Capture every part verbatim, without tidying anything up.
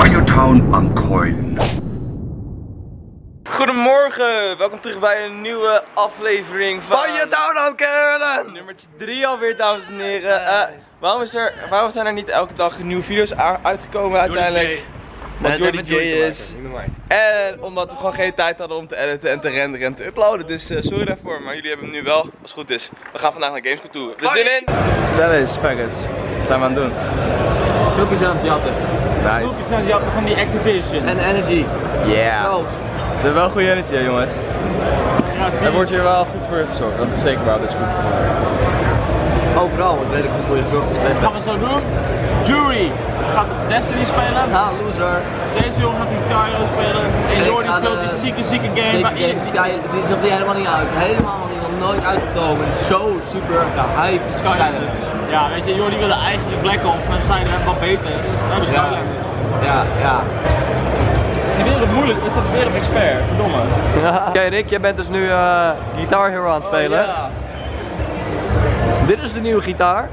Banjotown aan Coin. Goedemorgen, welkom terug bij een nieuwe aflevering van Banjotown aan Coin. Nummertje drie alweer, dames en heren. Uh, waarom, is er, waarom zijn er niet elke dag nieuwe video's uitgekomen uiteindelijk? Want Jordi gay is. En omdat we gewoon geen tijd hadden om te editen en te renderen en te uploaden. Dus uh, sorry daarvoor, maar jullie hebben hem nu wel, als het goed is. We gaan vandaag naar Gamescom toe. We zin in? Vertel eens, faggots. Wat zijn we aan het doen? Snoepjes aan het jatten. Nice. Snoepjes aan het jatten van die Activision. En Energy. Yeah. Ze hebben wel goede energy, hè, jongens. Er wordt hier wel goed voor je gezorgd, dat is zeker waar. Dus goed. Overal wordt redelijk goed voor je gezorgd. Wat gaan we zo doen? Jury gaat Destiny spelen. Ja, loser. Deze jongen gaat Guitar Hero spelen. En Jordi speelt die zieke, zieke game. Zieke game, die is op die helemaal niet uit. Helemaal niet, nog nooit uitgekomen. Het is zo super gehyped. Skylanders. Ja, weet je, Jordi wilde eigenlijk Black Ops, maar ze zeiden wat beter is. We hebben Skylanders. Ja, ja. Die wereld moeilijk, is dat weer een expert, verdomme. Oké okay, Rick, jij bent dus nu uh, Guitar Hero aan het spelen. Oh, ja. Dit is de nieuwe gitaar.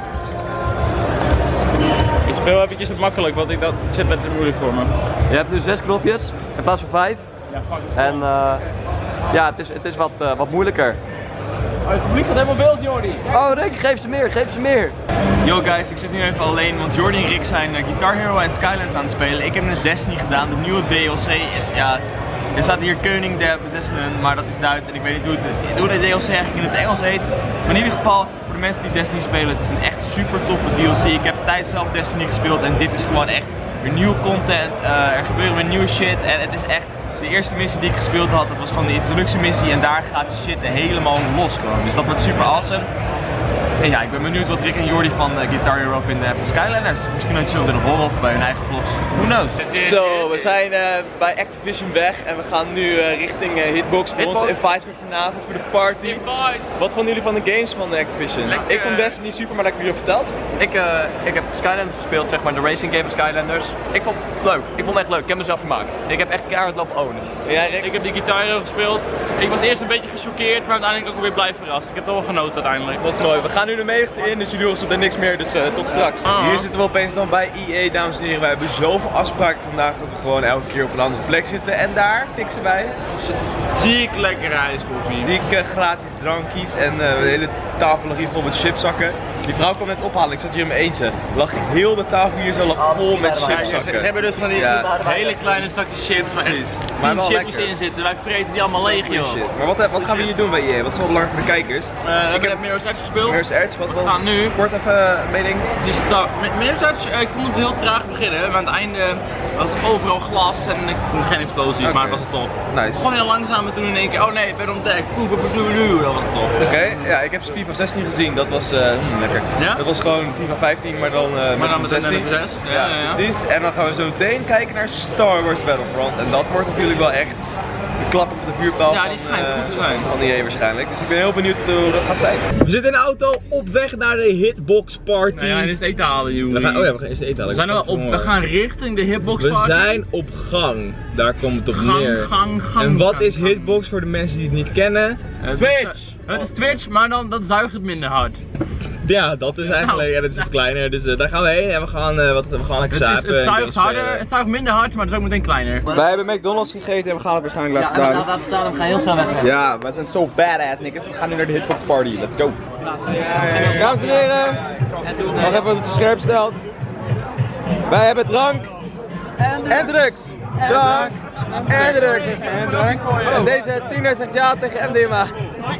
Ik speel eventjes het makkelijk, want ik, dat zit net te moeilijk voor me. Je hebt nu zes knopjes in plaats van vijf. Ja, fuck het. En uh, ja, het is, het is wat, uh, wat moeilijker. Oh, het publiek gaat helemaal wild, Jordi. Oh Rick, geef ze meer, geef ze meer. Yo guys, ik zit nu even alleen, want Jordi en Rick zijn uh, Guitar Hero en Skylanders aan het spelen. Ik heb net Destiny gedaan, de nieuwe D L C. Ja, er staat hier Koning der Besessenen, maar dat is Duits en ik weet niet hoe, het, hoe de D L C eigenlijk in het Engels heet. Maar in ieder geval, voor de mensen die Destiny spelen, het is een echt super toffe D L C. Ik heb tijd zelf Destiny gespeeld en dit is gewoon echt weer nieuwe content. Uh, er gebeuren weer nieuwe shit en het is echt... De eerste missie die ik gespeeld had, dat was gewoon de introductiemissie en daar gaat de shit helemaal los gewoon. Dus dat wordt super awesome. En ja, ik ben benieuwd wat Rick en Jordi van uh, Guitar Hero vinden van Skylanders. Misschien dat je zullen willen horen of bij hun eigen vlogs. Who knows? Zo, we zijn uh, bij Activision weg en we gaan nu uh, richting uh, Hitbox voor Hitbox. onze invite voor vanavond voor de party. Invite. Wat vonden jullie van de games van Activision? Lekker. Ik vond Destiny super, maar dat heb ik jullie verteld. Ik, uh, ik heb Skylanders gespeeld, zeg maar de racing game van Skylanders. Ik vond het leuk, ik vond het echt leuk, ik heb mezelf vermaakt. Ik heb echt keihard lopen ownen. Ja, Rick? Ik heb die Guitar Hero gespeeld. Ik was eerst een beetje gechoqueerd, maar uiteindelijk ook weer blij verrast. Ik heb toch wel genoten uiteindelijk. Dat is mooi. We gaan nu de menigte in, dus jullie horen zo niks meer, dus uh, tot straks. Ah. Hier zitten we opeens dan bij E A, dames en heren. Wij hebben zoveel afspraken vandaag dat we gewoon elke keer op een andere plek zitten. En daar fixen wij Ziek lekker ijskoffie. zieke gratis drankjes en uh, de hele tafel lag hier vol met chipszakken. Die vrouw kwam net ophalen, ik zat hier in mijn eentje. Lag heel de tafel hier zo lag vol met chipszakken. Ze hebben dus van die Ja. hele kleine zakjes chips, maar echt Precies. Maar tien wel chipjes lekker. in zitten. Wij vreten die allemaal leeg, joh. Shit. Maar wat, wat gaan we hier doen bij E A? Wat is wel belangrijk voor de kijkers? Uh, we hebben net Mirror's Edge gespeeld. Mirror's Edge, wat wel? We gaan nu. Kort even uh, mening. Dus dat, met Mirror's Edge, uh, ik vond het heel traag beginnen, maar aan het einde was het overal glas en ik vond geen explosies, Okay. maar het was het tof. Nice. Gewoon heel langzaam en toen in één keer, oh nee, ik ben ontdekt, poe, poe, poe, poe, poe, dat was tof. Oké, okay. Ja, ik heb FIFA zestien gezien, dat was uh, hmm, lekker. Ja? Dat was gewoon FIFA vijftien, maar dan uh, Maar dan met met zestien. de zes. Ja, Ja, ja, ja. precies. En dan gaan we zo meteen kijken naar Star Wars Battlefront. En dat wordt natuurlijk wel echt de klap op de vuurpijl Ja, van, die schijnt uh, goed te zijn. van E A waarschijnlijk. Dus ik ben heel benieuwd hoe dat gaat zijn. We zitten in de auto op weg naar de Hitbox Party. Nou ja, en is het eten halen, joh. We gaan, oh ja, we gaan eerst eten halen. We, zijn er wel op, we gaan richting de Hitbox We Party. zijn op gang, daar komt het op Gang, neer. gang, gang, en wat gang, is gang. Hitbox voor de mensen die het niet kennen? Het Twitch! Is, uh, het is Twitch, maar dan dat zuigt het minder hard. Ja, dat is eigenlijk, Nou, ja, dat is wat kleiner, dus uh, daar gaan we heen en we gaan, uh, wat, we gaan lekker Het, is, zuipen. het en zuigt games harder, spelen. het zuigt minder hard, maar het is ook meteen kleiner. Wij hebben McDonald's gegeten en we gaan het waarschijnlijk laten Ja, en we staan. gaan laten staan en we gaan heel snel weg. Ja, we zijn zo badass niggas. We gaan nu naar de Hitbox Party. Let's go. Dames en heren, nog even wat het scherp stelt. Wij hebben drank en drugs. Drank en drugs. En deze tiener zegt ja tegen M D M A.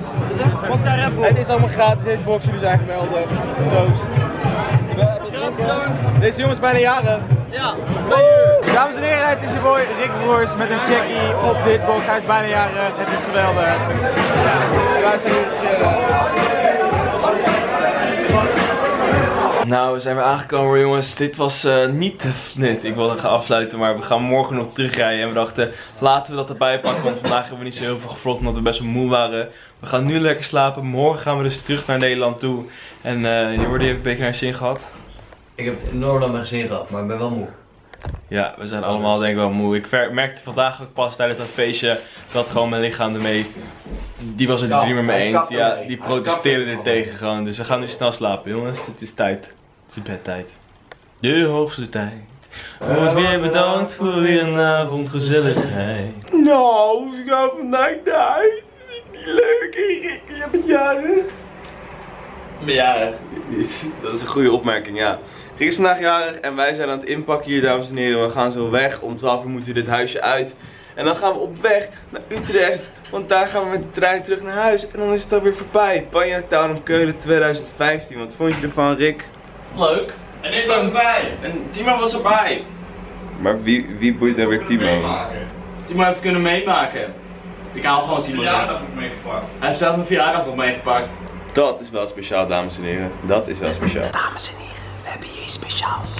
Het is allemaal gratis Hitbox, jullie zijn geweldig. Proost. We hebben drank. Deze jongen is bijna jarig. Ja, Woe! Dames en heren, het is je boy Rick Broers met een checkie op de Hitbox. Hij is bijna jarig, het is geweldig. Wij staan hier te chillen. Nou, we zijn weer aangekomen jongens. Dit was uh, niet de fnit. Ik wilde gaan afsluiten, maar we gaan morgen nog terugrijden. En we dachten, laten we dat erbij pakken, want vandaag hebben we niet zo heel veel gevlogd omdat we best wel moe waren. We gaan nu lekker slapen. Morgen gaan we dus terug naar Nederland toe. En uh, Jordi heeft een beetje naar zin gehad. Ik heb het enorm naar mijn zin gehad, maar ik ben wel moe. Ja, we zijn allemaal denk ik wel moe. Ik merkte vandaag ook pas tijdens dat feestje dat gewoon mijn lichaam ermee, die was het er niet meer mee eens. Ja, die protesteerde er tegen gewoon. Dus we gaan nu snel slapen jongens. Het is tijd. Het is bedtijd. De hoogste tijd. Wordt weer bedankt voor weer een avond gezelligheid. Nou, ik ga vandaag naar huis. Vind ik niet leuk, Erik. Je bent jarig. Ben jarig? Dat is een goede opmerking, ja. Rick is vandaag jarig en wij zijn aan het inpakken hier, dames en heren. We gaan zo weg. Om twaalf uur moeten we dit huisje uit. En dan gaan we op weg naar Utrecht. Want daar gaan we met de trein terug naar huis. En dan is het alweer voorbij. Panja Town op Keulen tweeduizend vijftien. Wat vond je ervan, Rick? Leuk. En ik was erbij. En Timo was erbij. Maar wie, wie boeit nou weer Timo? Timo heeft kunnen meemaken. Ik haal gewoon Timo zeggen. Hij heeft zelf mijn verjaardag nog meegepakt. Dat is wel speciaal, dames en heren. Dat is wel speciaal. Dames en heren, we hebben hier iets speciaals.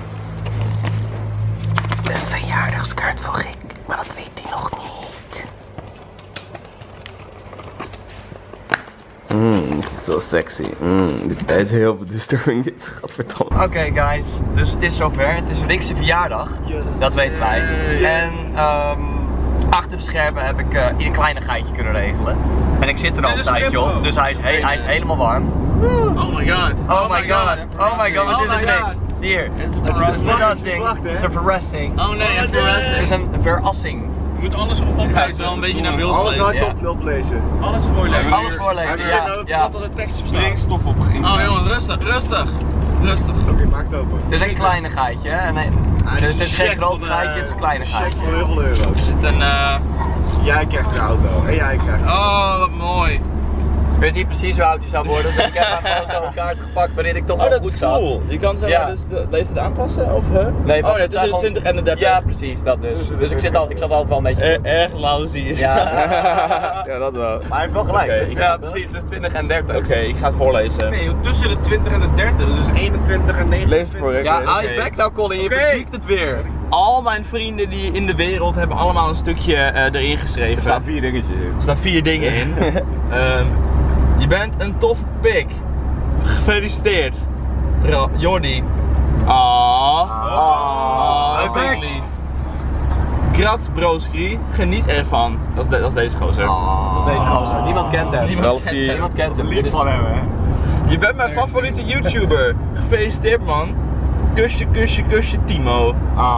Een verjaardagskaart voor Rick, maar dat weet hij nog niet. Mmm, dit is zo sexy. Mmm, dit is heel disturbing. Dit gaat verdomme. Oké okay, guys, dus het is zover. Het is Rick's verjaardag. Dat weten wij. En um, achter de schermen heb ik uh, een kleinigheidje kunnen regelen. En ik zit er al een tijdje op, dus hij is, he hij is helemaal warm. Oh my god. Oh my god. Oh my god, wat is het, Rick? Hier. Het is een verrassing. Het is een verrassing. Oh nee, een verrassing. Het is een verrassing. Je moet alles oplezen, wel een beetje naar Wils. Alles hardop oplezen. Alles voorlezen. Alles voorlezen, ja. ja. Dat er tekst op springstof op geïnteresseerd. Oh jongens, rustig, rustig. Rustig. Oké, okay, maak het open. Het is een kleinigheidje, hè? Nee, het is, het is geen groot geitje, het is een kleinigheidje. Check van heel veel euro's. Er zit een... Uh... Jij krijgt de auto en jij krijgt de Oh, wat mooi. Ik wist niet precies hoe oud je zou worden, dus ik heb maar gewoon zo'n kaart gepakt waarin ik toch Oh, al dat goed is zat. cool. Je kan zeg maar Ja. dus de leeftijd aanpassen, of hè? Nee, oh, het nee, tussen de twintig en de dertig. Ja, precies, dat dus. Dus ik, zit al, ik zat altijd wel een beetje... Er, erg lousy. Ja. Ja, dat wel. Maar hij heeft wel gelijk. Okay, ja, precies, dus twintig en dertig. Oké, okay, ik ga het voorlezen. Nee, tussen de twintig en de dertig, dus eenentwintig en negenentwintig. Lees het voor, Rick. Ja, Lees. hou je bek nou, Colin, je Oké. verziekt het weer. Al mijn vrienden die in de wereld hebben allemaal een stukje uh, erin geschreven. Er staan vier dingetjes in. Er staan vier dingen in. um, je bent een toffe pik. Gefeliciteerd. Ra Jordi. Ah. Ah, dat vind ik lief. Grat Broskri, geniet ervan. Dat is, de, dat is deze gozer. Dat is deze gozer. Niemand kent hem. Niemand kent hem. Niemand kent hem. Dit Lief is- van hem, hè. Je bent mijn favoriete YouTuber. Gefeliciteerd man. Kusje, kusje, kusje Timo.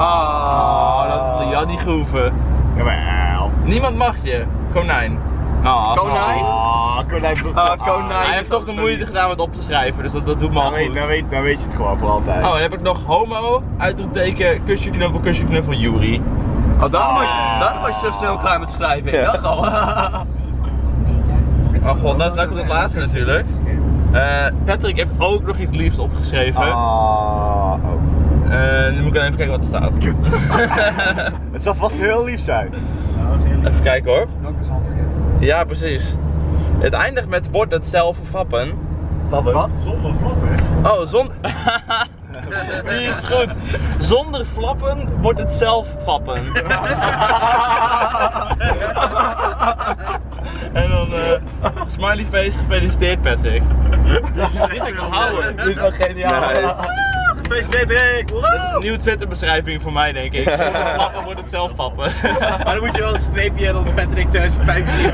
Ah, dat is ja, die groeven. Jawel. Niemand mag je. Konijn. Ah, Konijn? Ah, konijn is dat Ah, zo. konijn. Hij heeft toch de moeite gedaan met op te schrijven, dus dat, dat doet me al Dan weet, goed. dan, weet, dan weet je het gewoon voor altijd. Oh, dan heb ik nog homo, uitroepteken, kusje knuffel, kusje knuffel, Yuri. Oh, daarom was, je, daarom was je zo snel klaar met schrijven. Ik dacht al. Oh god, nou, nou komt het laatste natuurlijk. Uh, Patrick heeft ook nog iets liefs opgeschreven. Ah, oh. Uh, nu moet ik even kijken wat er staat. Het zal vast heel lief zijn. Even kijken hoor. Ja, precies. Het eindigt met wordt het zelf fappen. Wat? Zonder flappen. Oh, zon... Die is goed. Zonder flappen wordt het zelf fappen. En dan uh, smiley face, gefeliciteerd Patrick. Die ga ik nog houden. Dit is wel geniaal. Nice. Gefeliciteerd Rick! Dat is een nieuwe Twitter beschrijving voor mij denk ik. Zonder flappen wordt het zelf fappen. Maar dan moet je wel een streepje hebben op Patrick tweeduizend vijftien.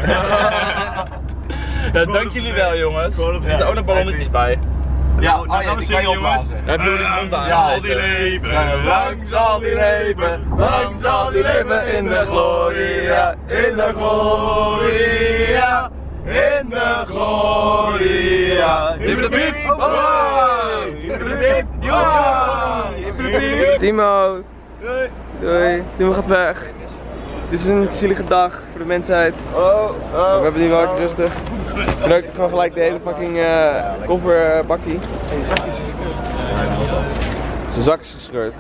Ja, dank jullie wel jongens. Er zitten ook nog ballonnetjes bij. Ja, oh, nou ja, gaan we die zingen kan je jongens. opblazen. Heb je die mond aan? Zal die leven, lang zal die leven, lang zal die leven in de gloria, in de gloria, in de gloria. Hippiedepiep, hoi! Hippiedepiep, joe! Timo. Doei. Timo gaat weg. Het is een zielige dag voor de mensheid. Oh, oh. We hebben nu wel even rustig. Leuk, gewoon gelijk de hele fucking uh, kofferbakkie. Zijn zak is gescheurd.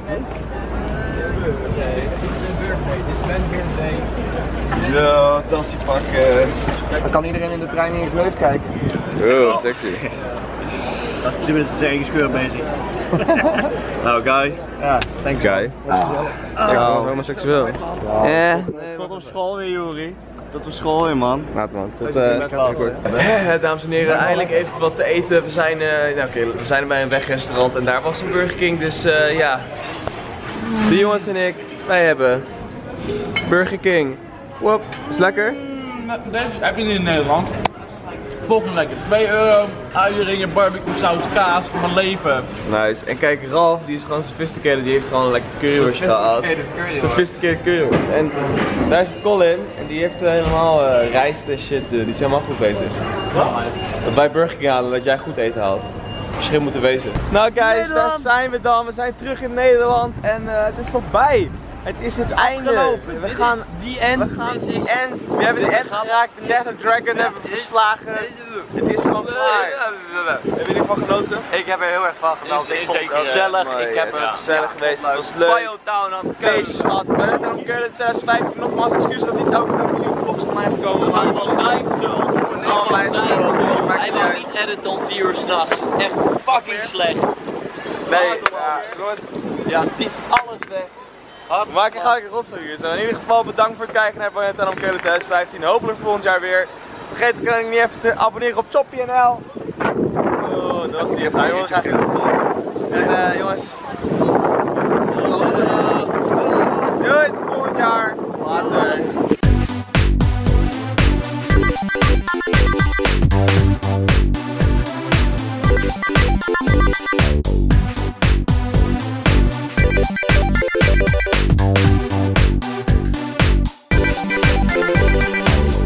Ja, tassie pakken. Dan kan iedereen in de trein in je gleuf kijken. Oh, sexy. Je bent een eigen scheur bezig. Nou, Guy. Ja, thanks. Guy. Ciao. Homoseksueel. Ja. Tot op school weer, Juri. Tot op school weer, man. Laat man. Tot Tot uh, met klas. Eh, dames en heren, eindelijk even wat te eten. We zijn, uh, nou, okay, we zijn bij een wegrestaurant en daar was een Burger King, dus uh, ja. De jongens en ik, wij hebben Burger King. Wop, is lekker? Deze heb je niet in Nederland. Volgende lekker twee euro. Uieringen, barbecue saus, kaas voor mijn leven. Nice. En kijk, Ralf die is gewoon sophisticated, die heeft gewoon een lekker curryworst gehaald. Sophisticated curryworst. En daar zit Colin en die heeft uh, helemaal uh, rijst en shit, uh, die is helemaal goed bezig. Dat wij Burger King halen, dat jij goed eten haalt. Verschil moeten wezen. Nou guys, Nederland. daar zijn we dan. We zijn terug in Nederland en uh, het is voorbij. Het is het einde. Afgelopen. We Dit gaan, is die end. we gaan Dit die is- end. We hebben de end geraakt. De Death of Dragon hebben we verslagen. Het is gewoon klaar. Hebben jullie ervan genoten? Ik heb er heel erg van genoten. Ik vond het gezellig. Mooi, Ik heb het is er gezellig geweest. Het was leuk. Biotown aan het Feestjes gehad. We hebben ook twintig vijftien nogmaals excuus dat niet elke dag nieuwe vlogs op mij gekomen. Dat is allemaal zijn schuld. Dat is allemaal mijn schuld. Maakt Hij niet wil uit. niet editen om vier uur s'nachts. Echt fucking slecht. Nee, ja, jongens, Ja, dief alles weg. we maken gelijk een rotzooi hier zo. In ieder geval bedankt voor het kijken naar Biotown om Keulen twintig vijftien. Hopelijk volgend jaar weer. Vergeet de kanaal niet even te abonneren op Choppy N L. Oh, dat was die even. Nou, jongens, graag gedaan. En uh, jongens,